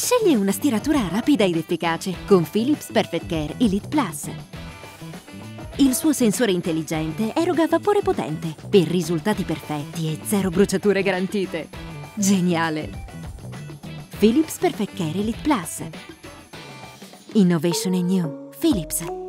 Scegli una stiratura rapida ed efficace con Philips Perfect Care Elite Plus. Il suo sensore intelligente eroga vapore potente per risultati perfetti e 0 bruciature garantite. Geniale! Philips Perfect Care Elite Plus. Innovation è new. Philips.